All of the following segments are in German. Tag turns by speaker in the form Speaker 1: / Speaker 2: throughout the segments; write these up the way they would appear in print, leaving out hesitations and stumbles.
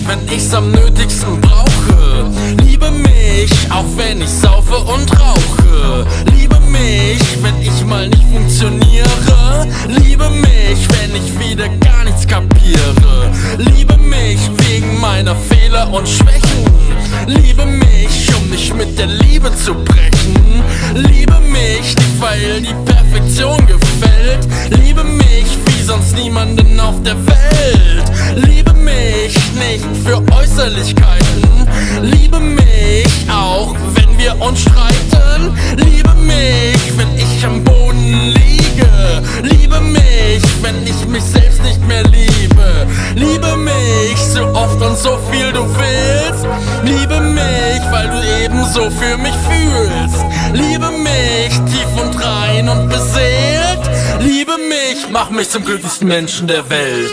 Speaker 1: wenn ich's am nötigsten brauche. Liebe mich, auch wenn ich saufe und rauche. Liebe mich, wenn ich mal nicht funktioniere. Liebe mich, wenn ich wieder gar nichts kapiere. Liebe mich wegen meiner Fehler und Schwächen. Liebe mich, um nicht mit der Liebe zu brechen. Liebe mich nicht, weil die Perfektion gefällt. Liebe mich wie sonst niemanden auf der Welt. Liebe mich nicht für Äußerlichkeiten. Liebe mich auch, wenn wir uns streiten. Liebe mich, wenn ich am Boden liege. Liebe mich, wenn ich mich selbst nicht mehr liebe. Liebe mich so oft und so viel du willst. Liebe mich, weil du ebenso für mich fühlst. Liebe mich tief und rein und beseelt. Liebe mich, mach mich zum glücklichsten Menschen der Welt.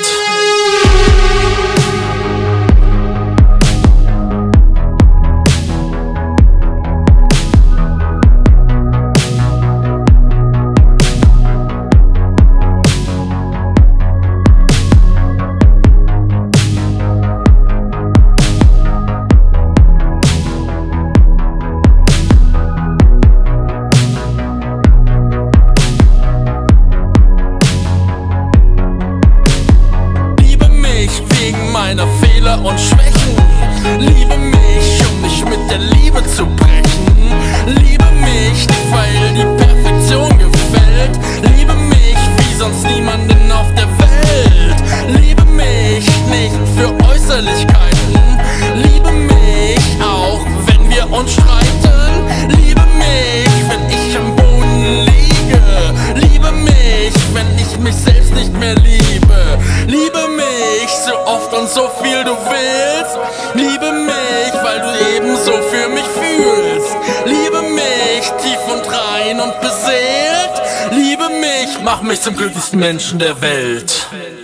Speaker 1: Meiner Fehler und Schwächen. Liebe mich, um nicht mit der Liebe zu brechen. Liebe mich nicht, weil die Perfektion gefällt. Liebe mich wie sonst niemanden auf der Welt. Liebe mich nicht für Äußerlichkeiten. Liebe mich auch, wenn wir uns streiten. Liebe mich, wenn ich am Boden liege. Liebe mich, wenn ich mich selbst nicht mehr liebe. Liebe mich so oft und so viel du willst. Liebe mich, weil du ebenso für mich fühlst. Liebe mich tief und rein und beseelt. Liebe mich, mach mich zum glücklichsten Menschen der Welt.